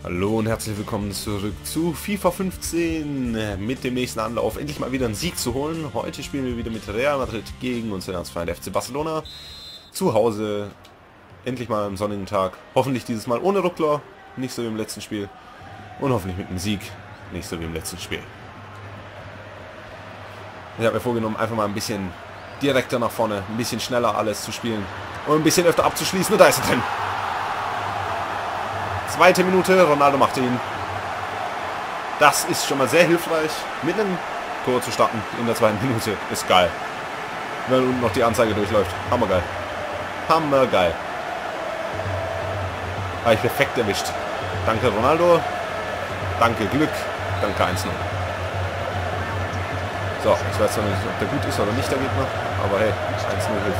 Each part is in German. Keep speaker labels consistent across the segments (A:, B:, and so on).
A: Hallo und herzlich willkommen zurück zu FIFA 15 mit dem nächsten Anlauf. Endlich mal wieder einen Sieg zu holen. Heute spielen wir wieder mit Real Madrid gegen unseren Erzfeind FC Barcelona. Zu Hause. Endlich mal am sonnigen Tag. Hoffentlich dieses Mal ohne Ruckler. Nicht so wie im letzten Spiel. Und hoffentlich mit einem Sieg. Nicht so wie im letzten Spiel. Ich habe mir vorgenommen, einfach mal ein bisschen direkter nach vorne. Ein bisschen schneller alles zu spielen. Und ein bisschen öfter abzuschließen. Und da ist er drin. Zweite Minute, Ronaldo macht ihn. Das ist schon mal sehr hilfreich, mit einem Tor zu starten in der zweiten Minute. Ist geil. Wenn unten noch die Anzeige durchläuft. Hammergeil. Hammergeil. Habe ich perfekt erwischt. Danke Ronaldo. Danke Glück. Danke 1-0. So, ich weiß zwar nicht, ob der gut ist oder nicht, der Gegner. Aber hey, 1-0 hilft.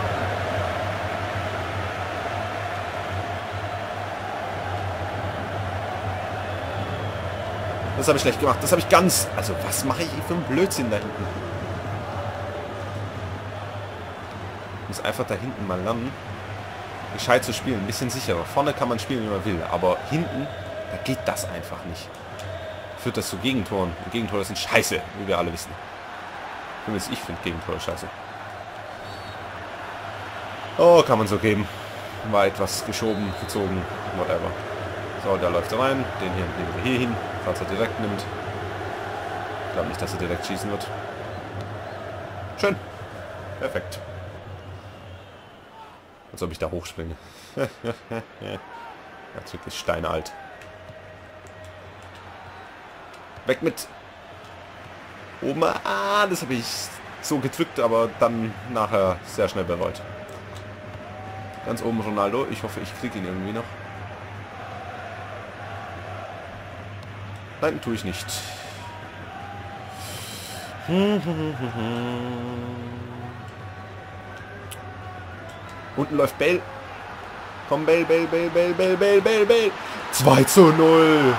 A: Das habe ich schlecht gemacht. Das habe ich ganz... Also, was mache ich für einen Blödsinn da hinten? Ich muss einfach da hinten mal lernen, gescheit zu spielen. Ein bisschen sicherer. Vorne kann man spielen, wie man will. Aber hinten, da geht das einfach nicht. Führt das zu Gegentoren. Und Gegentore sind scheiße, wie wir alle wissen. Zumindest ich finde Gegentore scheiße. Oh, kann man so geben. War etwas geschoben, gezogen, whatever. So, da läuft er rein. Den hier nehmen wir hier hin, falls er direkt nimmt. Ich glaube nicht, dass er direkt schießen wird. Schön. Perfekt. Als ob ich da hochspringe. Jetzt wirklich steinalt. Weg mit... Oben. Ah, das habe ich so gedrückt, aber dann nachher sehr schnell bereut. Ganz oben Ronaldo. Ich hoffe, ich kriege ihn irgendwie noch. Nein, tue ich nicht. Unten läuft Bale. Komm, Bale, Bale, Bale, Bale, Bale, Bale, Bale, Bale. 2:0.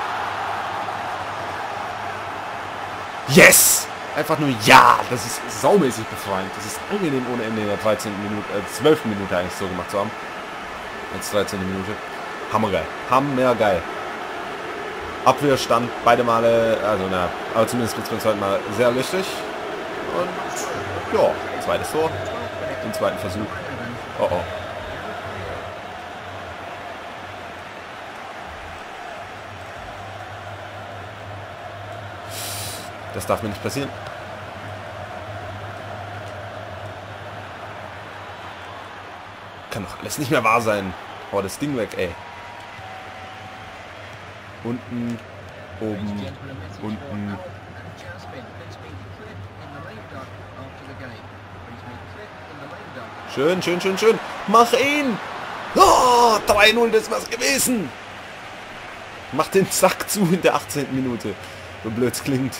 A: Yes! Einfach nur ja. Das ist saumäßig befreiend. Das ist angenehm ohne Ende in der 13. Minute, 12. Minute eigentlich so gemacht zu haben. Als 13. Minute. Hammergeil. Hammergeil. Abwehrstand beide Male, also na, aber zumindest kurz beim zweiten Mal sehr richtig. Und ja, zweites Tor, den zweiten Versuch. Oh oh. Das darf mir nicht passieren. Kann doch alles nicht mehr wahr sein. Oh, das Ding weg, ey. Unten, oben, unten. Schön, schön, schön, schön. Mach ihn! Oh, 3:0, das war's gewesen. Mach den Sack zu in der 18. Minute. So blöd es klingt.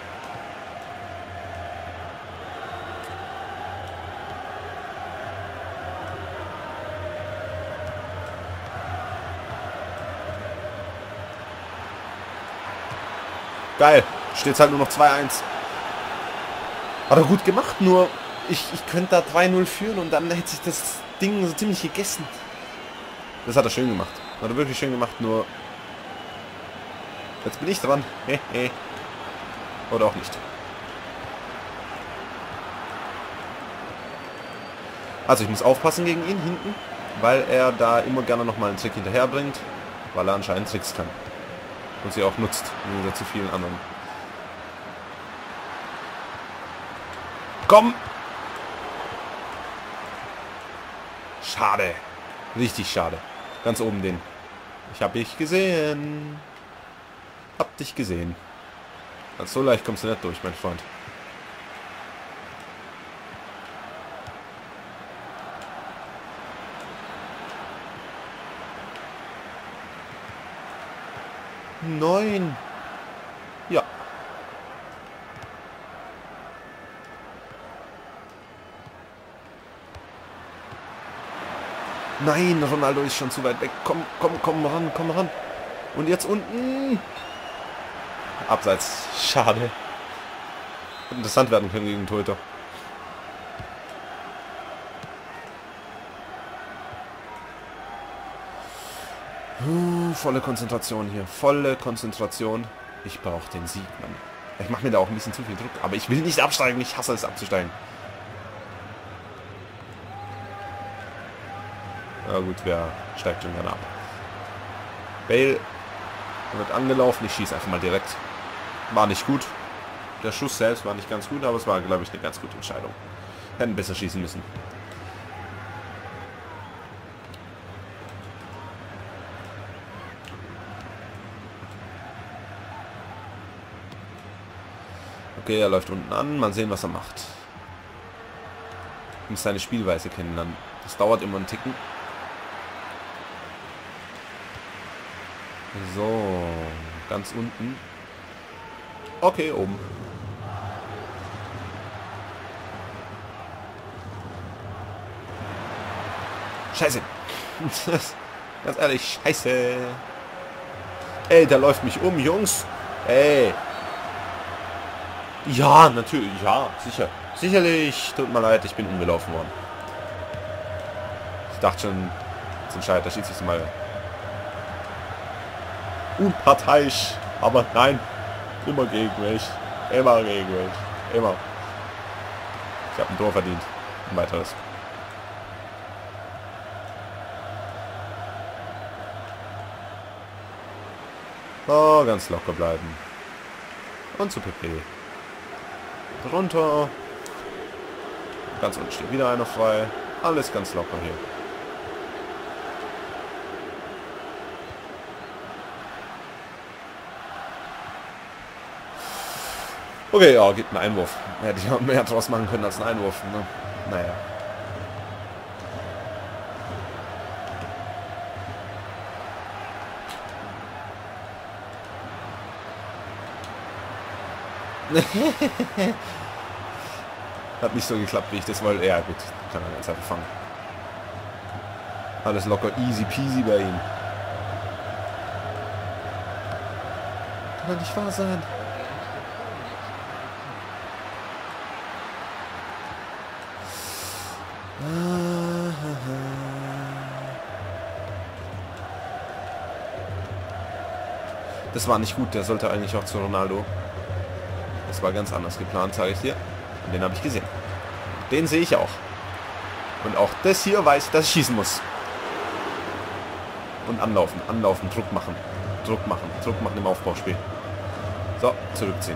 A: Geil. Steht halt nur noch 2:1. Hat er gut gemacht, nur ich könnte da 3:0 führen und dann hätte sich das Ding so ziemlich gegessen. Das hat er schön gemacht. Hat er wirklich schön gemacht, nur jetzt bin ich dran. Oder auch nicht. Also ich muss aufpassen gegen ihn hinten, weil er da immer gerne nochmal einen Trick hinterher bringt, weil er anscheinend Tricks kann. Und sie auch nutzt, im Gegensatz zu vielen anderen. Komm! Schade. Richtig schade. Ganz oben den. Ich hab dich gesehen. Hab dich gesehen. Also so leicht kommst du nicht durch, mein Freund. Nein. Ja. Nein, Ronaldo ist schon zu weit weg. Komm, komm, komm ran, komm ran. Und jetzt unten. Abseits. Schade. Hätte interessant werden können gegen Torhüter. Volle Konzentration hier. Volle Konzentration. Ich brauche den Sieg, Mann. Ich mache mir da auch ein bisschen zu viel Druck. Aber ich will nicht absteigen. Ich hasse es abzusteigen. Na gut, wer steigt schon gerne ab? Bale wird angelaufen. Ich schieße einfach mal direkt. War nicht gut. Der Schuss selbst war nicht ganz gut, aber es war, glaube ich, eine ganz gute Entscheidung. Hätten besser schießen müssen. Okay, er läuft unten an. Mal sehen, was er macht. Ich muss seine Spielweise kennenlernen. Das dauert immer einen Ticken. So, ganz unten. Okay, oben. Scheiße. Ganz ehrlich, scheiße. Ey, der läuft mich um, Jungs. Ey. Ja, natürlich. Ja, sicher. Sicherlich. Tut mir leid, ich bin umgelaufen worden. Ich dachte schon, das entscheidet der Schiedsrichter mal. Unparteiisch. Aber nein. Immer gegen mich. Immer gegen mich. Immer. Ich habe ein Tor verdient. Ein weiteres. Oh, ganz locker bleiben. Und zu PP. Runter. Ganz unten steht wieder einer frei. Alles ganz locker hier. Okay, ja, gibt einen Einwurf. Hätte ich auch mehr draus machen können als einen Einwurf. Ne? Naja. Hat nicht so geklappt, wie ich das wollte. Ja gut, kann er ganz einfach fangen. Alles locker, easy peasy bei ihm. Kann doch nicht wahr sein. Das war nicht gut, der sollte eigentlich auch zu Ronaldo. Das war ganz anders geplant, sage ich dir. Und den habe ich gesehen. Den sehe ich auch. Und auch das hier weiß, dass ich schießen muss. Und anlaufen, anlaufen, Druck machen. Druck machen, Druck machen im Aufbauspiel. So, zurückziehen.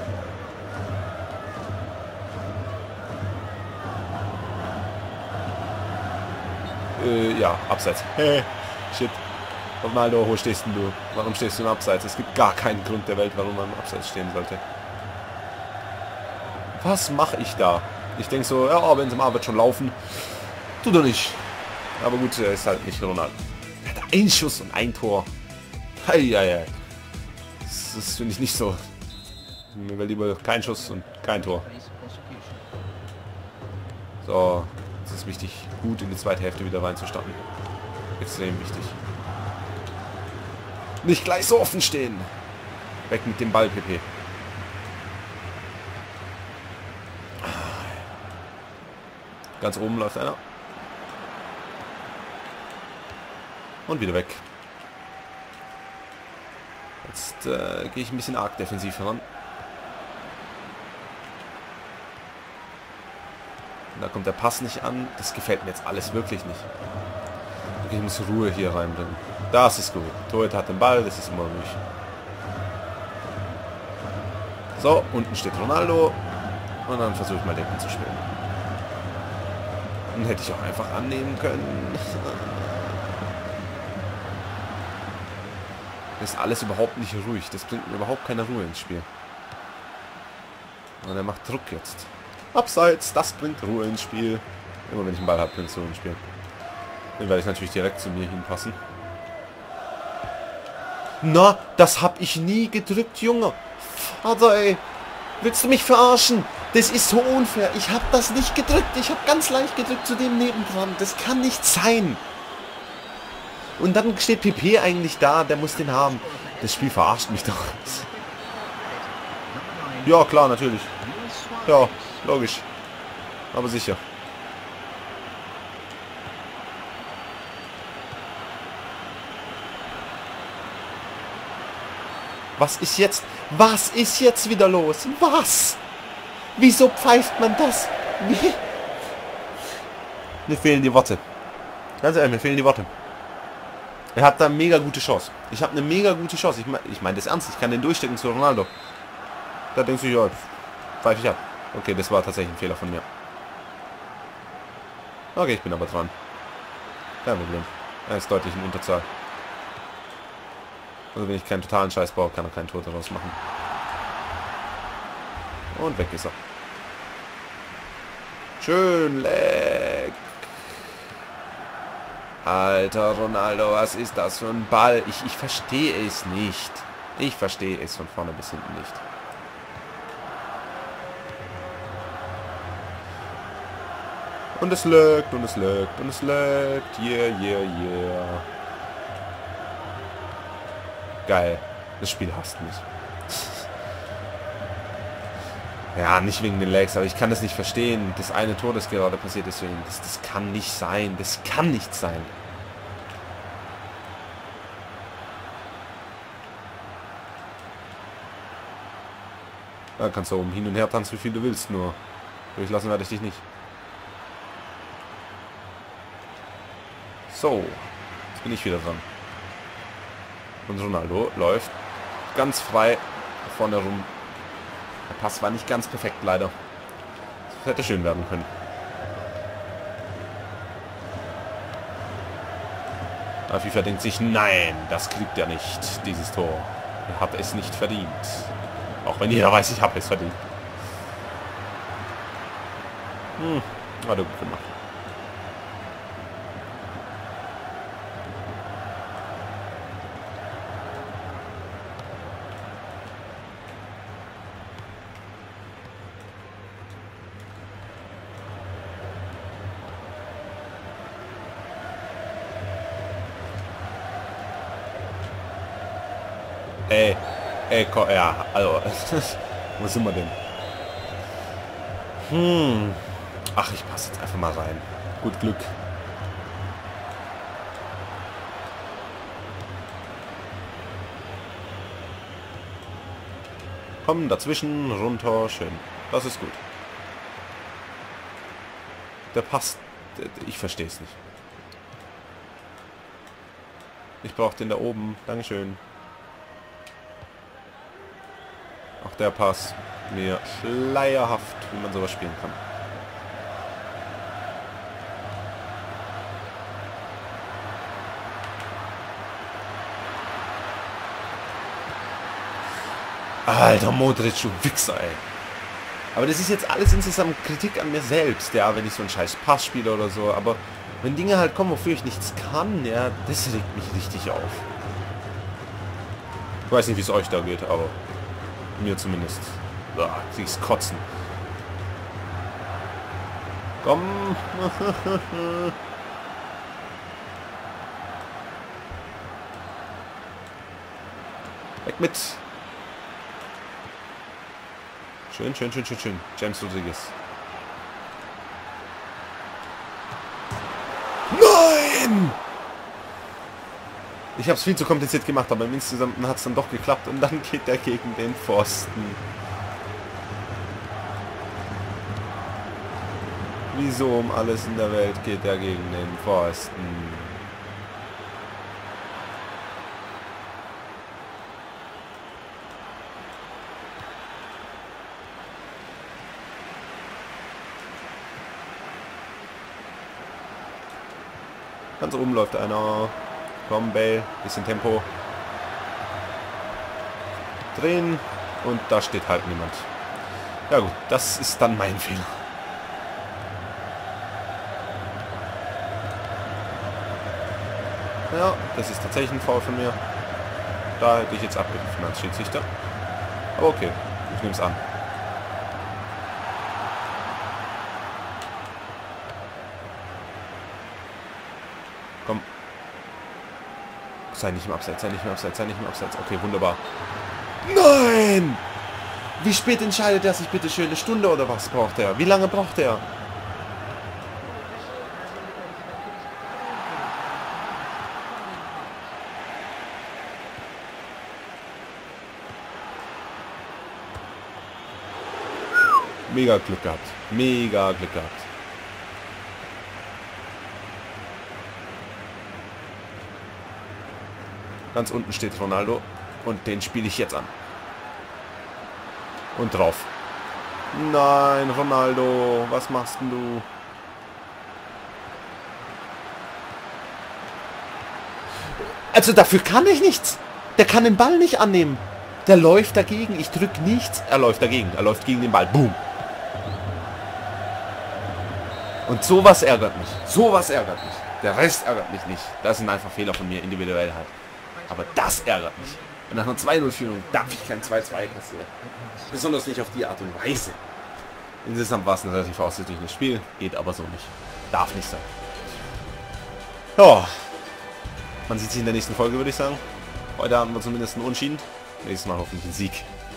A: Ja, abseits. Hey, shit. Ronaldo, wo stehst denn du? Warum stehst du im Abseits? Es gibt gar keinen Grund der Welt, warum man im Abseits stehen sollte. Was mache ich da? Ich denke so, ja, Benzema wird schon laufen. Tut er nicht. Aber gut, er ist halt nicht Ronaldo. Er hat einen Schuss und ein Tor. Heieiei. Das finde ich nicht so. Mir wäre lieber kein Schuss und kein Tor. So, es ist wichtig, gut in die zweite Hälfte wieder reinzustarten. Extrem wichtig. Nicht gleich so offen stehen. Weg mit dem Ball, PP. Ganz oben läuft einer. Und wieder weg. Jetzt gehe ich ein bisschen arg defensiv heran. Da kommt der Pass nicht an. Das gefällt mir jetzt alles wirklich nicht. Okay, ich muss Ruhe hier reinbringen. Das ist gut. Torhüter hat den Ball, das ist immer ruhig. So, unten steht Ronaldo. Und dann versuche ich mal den anzuspielen. Den hätte ich auch einfach annehmen können. Das ist alles überhaupt nicht ruhig. Das bringt mir überhaupt keine Ruhe ins Spiel. Und er macht Druck jetzt. Abseits, das bringt Ruhe ins Spiel. Immer wenn ich einen Ball habe, bringt es Ruhe ins Spiel. Den werde ich natürlich direkt zu mir hinpassen. Na, das hab ich nie gedrückt, Junge. Vater, ey. Willst du mich verarschen? Das ist so unfair. Ich habe das nicht gedrückt. Ich habe ganz leicht gedrückt zu dem nebendran. Das kann nicht sein. Und dann steht PP eigentlich da. Der muss den haben. Das Spiel verarscht mich doch. Ja, klar, natürlich. Ja, logisch. Aber sicher. Was ist jetzt? Was ist jetzt wieder los? Was? Wieso pfeift man das? Wie? Mir fehlen die Worte. Ganz ehrlich, mir fehlen die Worte. Er hat da eine mega gute Chance. Ich habe eine mega gute Chance. Ich meine das ernst. Ich kann den durchstecken zu Ronaldo. Da denkst du, ja, pfeife ich ab. Okay, das war tatsächlich ein Fehler von mir. Okay, ich bin aber dran. Kein Problem. Er ist deutlich in Unterzahl. Also wenn ich keinen totalen Scheiß baue, kann er kein Tor daraus machen. Und weg ist er. Schön leck. Alter Ronaldo, was ist das für ein Ball? Ich verstehe es nicht. Ich verstehe es von vorne bis hinten nicht. Und es leckt, und es leckt, und es leckt. Yeah, yeah, yeah. Geil. Das Spiel hasst mich. Ja, nicht wegen den Lags, aber ich kann das nicht verstehen. Das eine Tor, das gerade passiert ist, das kann nicht sein. Das kann nicht sein. Da kannst du oben hin und her tanzen, wie viel du willst, nur durchlassen werde ich dich nicht. So, jetzt bin ich wieder dran. Und Ronaldo läuft ganz frei vorne rum. Der Pass war nicht ganz perfekt, leider. Das hätte schön werden können. Aber FIFA denkt sich, nein, das kriegt er nicht, dieses Tor. Er hat es nicht verdient. Auch wenn jeder weiß, ich habe es verdient. Hat er gut gemacht. Ja, also, wo sind wir denn? Ach, ich passe jetzt einfach mal rein. Gut Glück. Komm, dazwischen, runter, schön. Das ist gut. Der passt. Ich verstehe es nicht. Ich brauche den da oben. Dankeschön. Auch der Pass mir schleierhaft, wie man sowas spielen kann. Alter, Modric, du Wichser, ey. Aber das ist jetzt alles insgesamt Kritik an mir selbst, ja, wenn ich so einen scheiß Pass spiele oder so. Aber wenn Dinge halt kommen, wofür ich nichts kann, ja, das regt mich richtig auf. Ich weiß nicht, wie es euch da geht, aber mir zumindest. Ah, krieg's kotzen. Komm. Weg mit. Schön, schön, schön, schön, schön. James Rodriguez. Nein! Ich habe es viel zu kompliziert gemacht, aber im Insgesamten hat es dann doch geklappt und dann geht er gegen den Pfosten. Wieso um alles in der Welt geht er gegen den Pfosten? Ganz oben läuft einer. Komm, Bale, bisschen Tempo. Drehen. Und da steht halt niemand. Ja gut, das ist dann mein Fehler. Ja, das ist tatsächlich ein Foul von mir. Da hätte ich jetzt abgegriffen als Schiedsrichter. Aber okay, ich nehme es an. Komm. Sei nicht im Abseits, sei nicht im Abseits, sei nicht im Abseits. Okay, wunderbar. Nein! Wie spät entscheidet er sich bitte schön? Eine Stunde oder was braucht er? Wie lange braucht er? Mega Glück gehabt. Mega Glück gehabt. Ganz unten steht Ronaldo. Und den spiele ich jetzt an. Und drauf. Nein, Ronaldo. Was machst denn du? Also dafür kann ich nichts. Der kann den Ball nicht annehmen. Der läuft dagegen. Ich drücke nichts. Er läuft dagegen. Er läuft gegen den Ball. Boom. Und sowas ärgert mich. Sowas ärgert mich. Der Rest ärgert mich nicht. Das sind einfach Fehler von mir, individuell halt. Aber das ärgert mich. Und nach einer 2-0-Führung darf ich kein 2-2 kassieren. Besonders nicht auf die Art und Weise. Insgesamt war es ein relativ ausgeglichenes Spiel. Geht aber so nicht. Darf nicht sein. Ja. Man sieht sich in der nächsten Folge, würde ich sagen. Heute haben wir zumindest einen Unentschieden. Nächstes Mal hoffentlich einen Sieg.